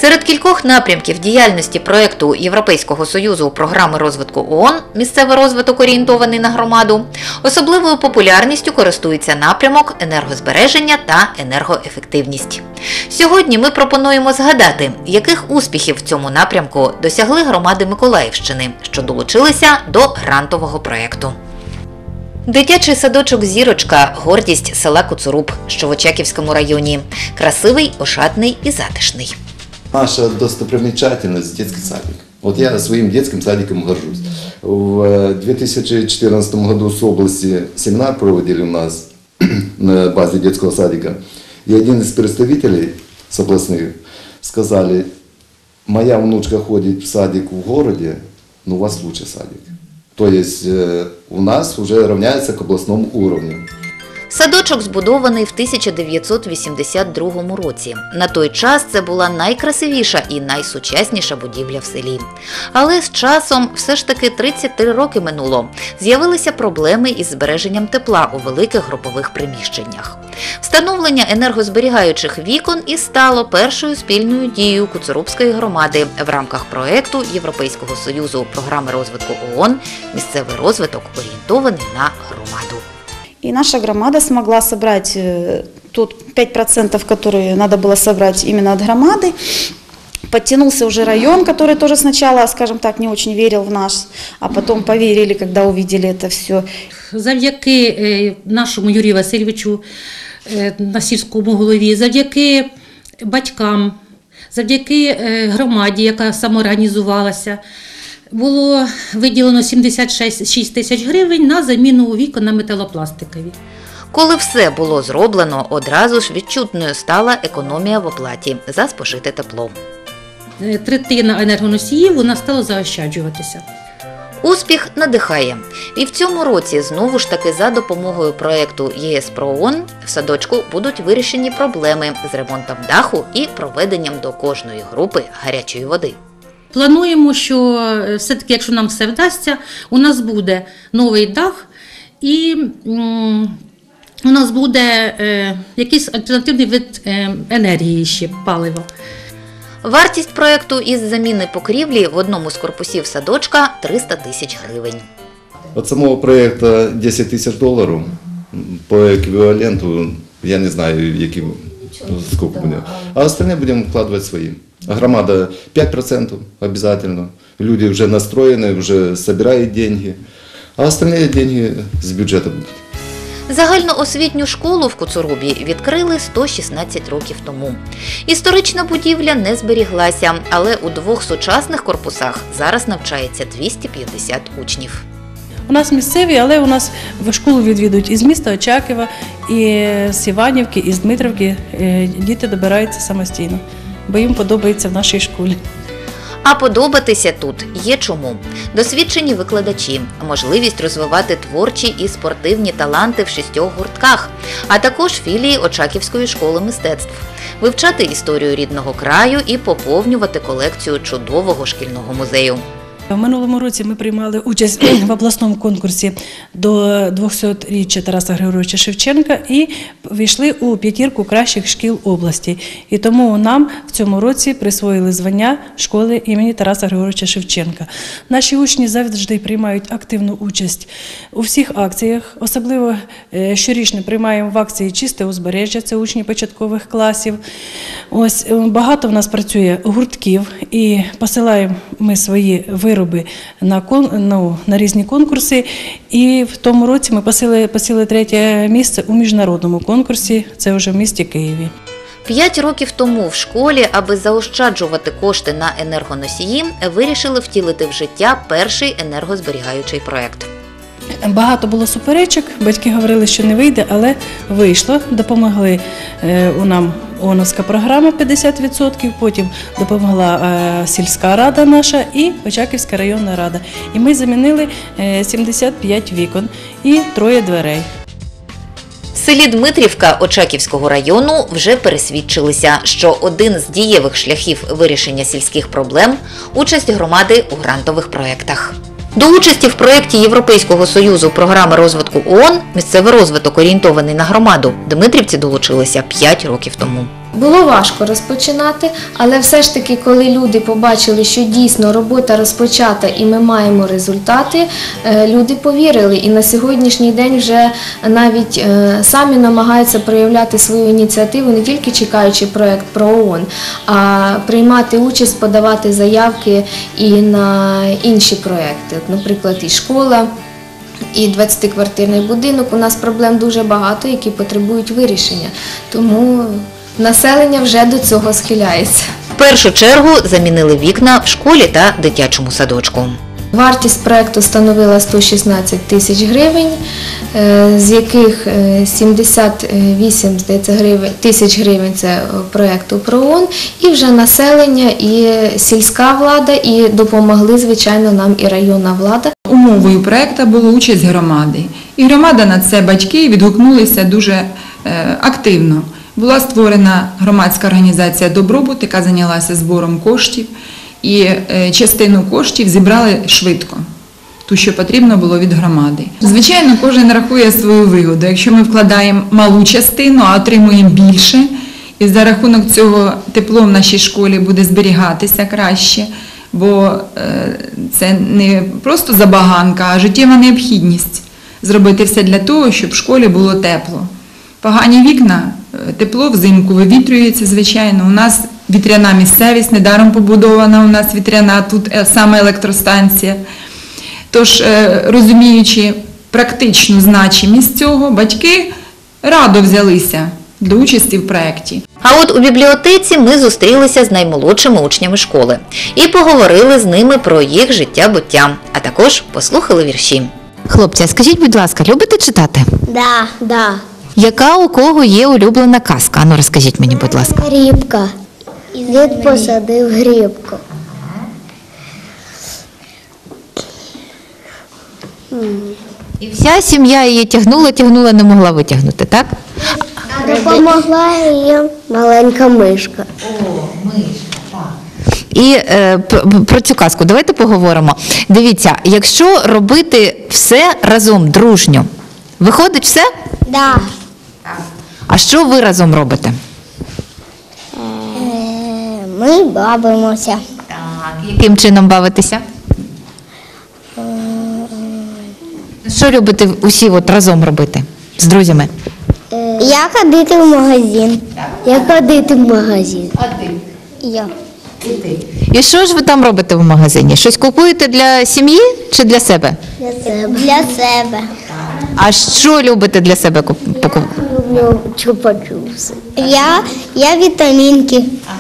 Серед кількох напрямків діяльності проєкту Європейського Союзу програми розвитку ООН «Місцевий розвиток, орієнтований на громаду» особливою популярністю користується напрямок енергозбереження та енергоефективність. Сьогодні ми пропонуємо згадати, яких успіхів в цьому напрямку досягли громади Миколаївщини, що долучилися до грантового проєкту. Дитячий садочок «Зірочка» – гордість села Коцуруб, що в Очаківському районі. Красивий, ошатний і затишний. Наша достопримечательность – детский садик. Вот я своим детским садиком горжусь. В 2014 году с области семинар проводили у нас на базе детского садика. И один из представителей с областных сказали: моя внучка ходит в садик в городе, но у вас лучший садик. То есть у нас уже равняется к областному уровню. Садочок збудований в 1982 році. На той час це була найкрасивіша і найсучасніша будівля в селі. Але з часом, все ж таки 33 роки минуло, з'явилися проблеми із збереженням тепла у великих групових приміщеннях. Встановлення енергозберігаючих вікон і стало першою спільною дією Коцурубської громади в рамках проєкту Європейського Союзу програми розвитку ООН «Місцевий розвиток, орієнтований на громаду». И наша громада смогла собрать тот 5%, которые надо было собрать именно от громады. Подтянулся уже район, который тоже сначала, скажем так, не очень верил в нас, а потом поверили, когда увидели это все. Завдяки нашому Юрію Васильовичу, на сільському голові, завдяки батькам, завдяки громаді, яка самоорганізувалася, було виділено 76 тисяч гривень на заміну вікон на металопластикові. Коли все було зроблено, одразу ж відчутною стала економія в оплаті за спожите тепло. Третина енергоносіїв вона стала заощаджуватися. Успіх надихає. І в цьому році, знову ж таки за допомогою проєкту ЄС про ООН, в садочку будуть вирішені проблеми з ремонтом даху і проведенням до кожної групи гарячої води. Плануємо, що все-таки, якщо нам все вдасться, у нас буде новий дах і у нас буде якийсь альтернативний вид енергії ще, палива. Вартість проєкту із заміни покрівлі в одному з корпусів садочка – 300 тисяч гривень. От самого проєкту $10 тисяч, по еквіваленту я не знаю, сколько буде. А остальне будемо вкладувати свої. Громада 5% обязательно. Люди вже настроєні, вже збирають гроші. А остальні гроші з бюджету будуть. Загальноосвітню школу в Коцурубі відкрили 116 років тому. Історична будівля не зберіглася, але у двох сучасних корпусах зараз навчається 250 учнів. У нас місцеві, але у нас в школу відвідують із міста Очакова, і з Іванівки, і з Дмитрівки. Діти добираються самостійно, бо їм подобається в нашій школі. А подобатися тут є чому. Досвідчені викладачі, можливість розвивати творчі і спортивні таланти в 6 гуртках, а також філії Очаківської школи мистецтв, вивчати історію рідного краю і поповнювати колекцію чудового шкільного музею. В минулому році ми приймали участь в обласному конкурсі до 200-річчя Тараса Григоровича Шевченка і війшли у 5 кращих шкіл області. І тому нам в цьому році присвоїли звання школи імені Тараса Григоровича Шевченка. Наші учні завжди приймають активну участь у всіх акціях. Особливо щорічно приймаємо в акції «Чисте узбережжя», це учні початкових класів. Ось багато в нас працює гуртків і посилаємо ми свої вироби на різні конкурси. І в тому році ми посіли 3-е місце у міжнародному конкурсі, це вже в місті Києві. 5 років тому в школі, аби заощаджувати кошти на енергоносії, вирішили втілити в життя перший енергозберігаючий проєкт. Багато було суперечок, батьки говорили, що не вийде, але вийшло. Допомогли нам ООНовська програма 50%, потім допомогла сільська рада наша і Очаківська районна рада. І ми замінили 75 вікон і 3 дверей. В селі Дмитрівка Очаківського району вже пересвідчилися, що один з дієвих шляхів вирішення сільських проблем – участь громади у грантових проєктах. До участі в проєкті Європейського Союзу програми розвитку ООН «Місцевий розвиток, орієнтований на громаду» Дмитрівці долучилися 5 років тому. Було важко розпочинати, але все ж таки, коли люди побачили, що дійсно робота розпочата і ми маємо результати, люди повірили. І на сьогоднішній день вже навіть самі намагаються проявляти свою ініціативу, не тільки чекаючи проєкт про ООН, а приймати участь, подавати заявки і на інші проєкти. Наприклад, і школа, і 20-квартирний будинок. У нас проблем дуже багато, які потребують вирішення. Тому населення вже до цього схиляється. В першу чергу замінили вікна в школі та дитячому садочку. Вартість проєкту становила 116 тисяч гривень, з яких 78 тисяч гривень – це проєкту про ООН, і вже населення, і сільська влада, і допомогли, звичайно, нам і районна влада. Умовою проєкту була участь громади. І громада на це, батьки відгукнулися дуже активно. Була створена громадська організація «Добробут», яка зайнялася збором коштів. І частину коштів зібрали швидко, ту, що потрібно було від громади. Звичайно, кожен рахує свою вигоду. Якщо ми вкладаємо малу частину, а отримуємо більше, і за рахунок цього тепло в нашій школі буде зберігатися краще, бо це не просто забаганка, а життєва необхідність зробити все для того, щоб в школі було тепло. Погані вікна, тепло взимку вивітрюється, звичайно. У нас вітряна місцевість, недаром побудована у нас вітряна, тут саме електростанція. Тож, розуміючи практичну значимість цього, батьки радо взялися до участі в проєкті. А от у бібліотеці ми зустрілися з наймолодшими учнями школи і поговорили з ними про їх життя-буття, а також послухали вірші. Хлопці, а скажіть, будь ласка, любите читати? Да. Яка у кого є улюблена казка? Ану, розкажіть мені, будь ласка. Грибка. Дід посадив грибку. І вся сім'я її тягнула, не могла витягнути, так? Допомогла їй маленька мишка. І про цю казку давайте поговоримо. Дивіться, якщо робити все разом, дружньо, виходить все? Да. А що ви разом робите? Ми бавимося. Так, яким чином бавитеся? Що любите усі от разом робити з друзями? Я ходити в магазин. Я ходити в магазин. А ти? Я. І що ж ви там робите в магазині? Щось купуєте для сім'ї чи для себе? Для себе. А що любите для себе купувати? Люблю чупа-чупси. Я вітамінки.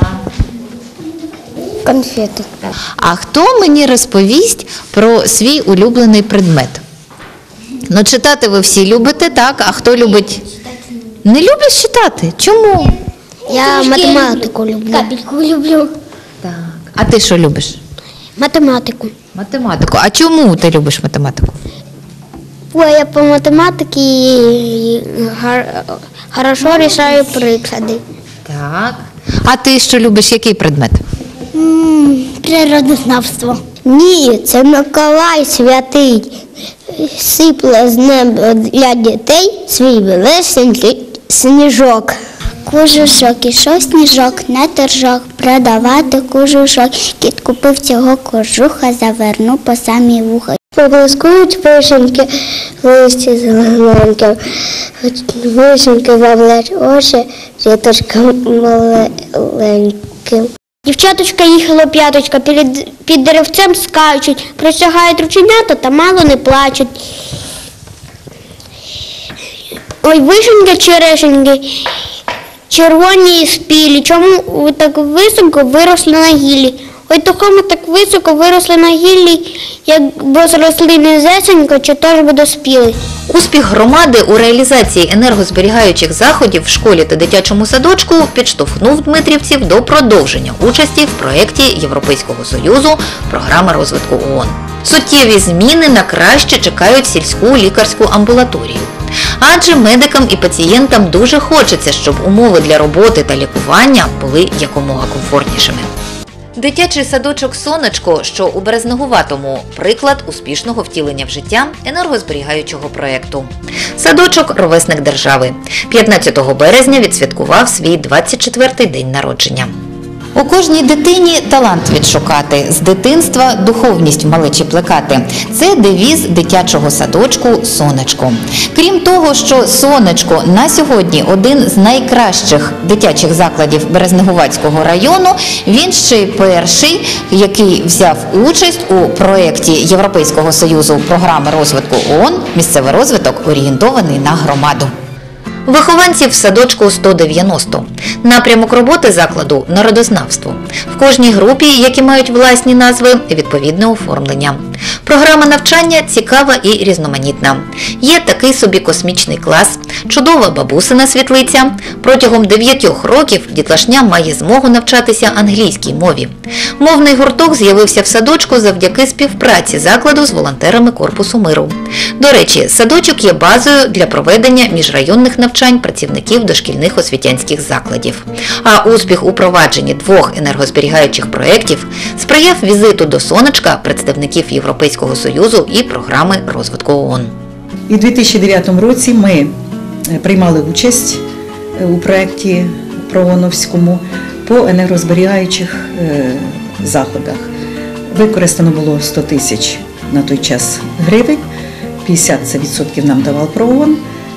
Конфети. А хто мені розповість про свій улюблений предмет? Ну, читати ви всі любите, так? А хто любить? Не любиш читати? Чому? Я математику люблю. Капельку люблю. Так. А ти що любиш? Математику. Математику. А чому ти любиш математику? Ой, я по математиці хорошо рішаю приклади. Так. А ти що любиш, який предмет? Природознавство. Ні, це Миколай святий. Сипле з неба для дітей свій велесенький сніжок. Кожушок ішов сніжок на торжок, продавати кожушок. Кіт купив цього кожуха, завернув по самі вуха. Поблискують вишеньки в листі зелененьким, вишеньки бавлять очі, ріточкам маленьким. Дівчаточка їхала п'яточка, під деревцем скачуть, простягають рученята та мало не плачуть. Ой, вишеньки, черешеньки, червоні і спілі, чому ви так високо виросли на гіллі? Ой, такому так високо виросли на гіллі, якби зросли низесенько, чи теж би доспіли. Успіх громади у реалізації енергозберігаючих заходів в школі та дитячому садочку підштовхнув дмитрівців до продовження участі в проєкті Європейського Союзу «Програма розвитку ООН». Суттєві зміни на краще чекають сільську лікарську амбулаторію. Адже медикам і пацієнтам дуже хочеться, щоб умови для роботи та лікування були якомога комфортнішими. Дитячий садочок «Сонечко», що у Березнегуватому – приклад успішного втілення в життя енергозберігаючого проєкту. Садочок – ровесник держави. 15 березня відсвяткував свій 24-й день народження. У кожній дитині талант відшукати, з дитинства духовність в малечі плекати. Це девіз дитячого садочку «Сонечко». Крім того, що «Сонечко» на сьогодні один з найкращих дитячих закладів Березнегуватського району, він ще й перший, який взяв участь у проєкті Європейського Союзу програми розвитку ООН «Місцевий розвиток, орієнтований на громаду». Вихованців в садочку 190. Напрямок роботи закладу – народознавство. В кожній групі, які мають власні назви, відповідне оформлення. Програма навчання цікава і різноманітна. Є такий собі космічний клас, чудова бабусина світлиця. Протягом 9 років дітлашня має змогу навчатися англійській мові. Мовний гурток з'явився в садочку завдяки співпраці закладу з волонтерами Корпусу миру. До речі, садочок є базою для проведення міжрайонних навчань працівників дошкільних освітянських закладів. А успіх у провадженні 2 енергозберігаючих проєктів сприяв візиту до «Сонечка» представників Європейського Союзу і програми розвитку ООН. І у 2009 році ми приймали участь у проєкті ПРООНовському по енергозберігаючих заходах. Використано було 100 тисяч на той час гривень, 50% нам давав ПРООН,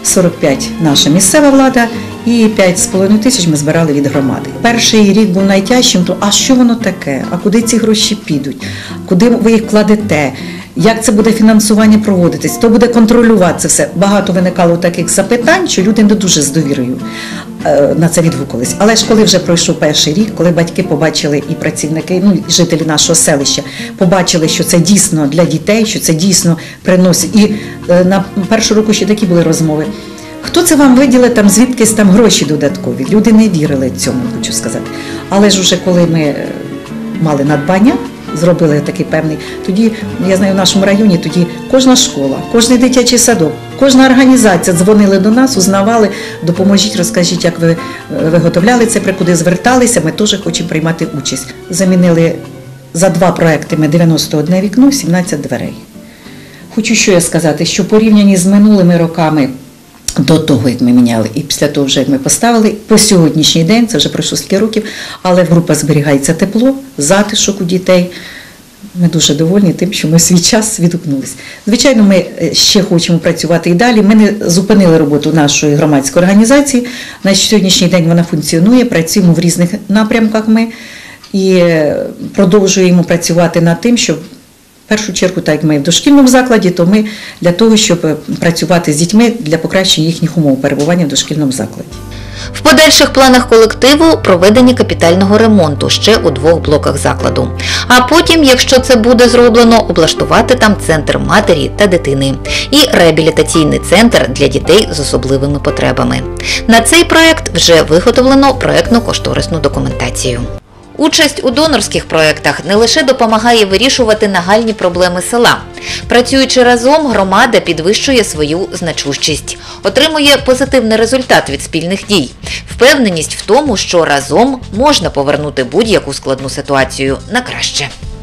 45 – наша місцева влада і 5,5 тисяч ми збирали від громади. Перший рік був найтяжчим, то а що воно таке, а куди ці гроші підуть, куди ви їх кладете, як це буде фінансування проводитись, хто буде контролювати це все. Багато виникало таких запитань, що люди не дуже з довірою на це відгукувались. Але ж коли вже пройшов перший рік, коли батьки побачили і працівники, і жителі нашого селища побачили, що це дійсно для дітей, що це дійсно приносить. І на першу року ще такі були розмови. Хто це вам виділить, там звідкись там гроші додаткові? Люди не вірили цьому, хочу сказати. Але ж уже коли ми мали надбання, зробили такий певний, тоді, я знаю, в нашому районі, тоді кожна школа, кожний дитячий садок, кожна організація дзвонили до нас, узнавали, допоможіть, розкажіть, як ви виготовляли це, куди зверталися, ми теж хочемо приймати участь. Замінили за 2 проекти ми 91 вікно, 17 дверей. Хочу що я сказати, що порівняні з минулими роками, до того, як ми міняли, і після того, вже як ми поставили, по сьогоднішній день, це вже пройшло скільки років, але в групах зберігається тепло, затишок у дітей. Ми дуже довольні тим, що ми в свій час відгукнулися. Звичайно, ми ще хочемо працювати і далі. Ми не зупинили роботу нашої громадської організації. На сьогоднішній день вона функціонує, працюємо в різних напрямках ми і продовжуємо працювати над тим, щоб в першу чергу, так як ми в дошкільному закладі, то ми для того, щоб працювати з дітьми для покращення їхніх умов перебування в дошкільному закладі. В подальших планах колективу проведення капітального ремонту ще у 2 блоках закладу. А потім, якщо це буде зроблено, облаштувати там центр матері та дитини і реабілітаційний центр для дітей з особливими потребами. На цей проєкт вже виготовлено проєктно-кошторисну документацію. Участь у донорських проєктах не лише допомагає вирішувати нагальні проблеми села. Працюючи разом, громада підвищує свою значущість, отримує позитивний результат від спільних дій, впевненість в тому, що разом можна повернути будь-яку складну ситуацію на краще.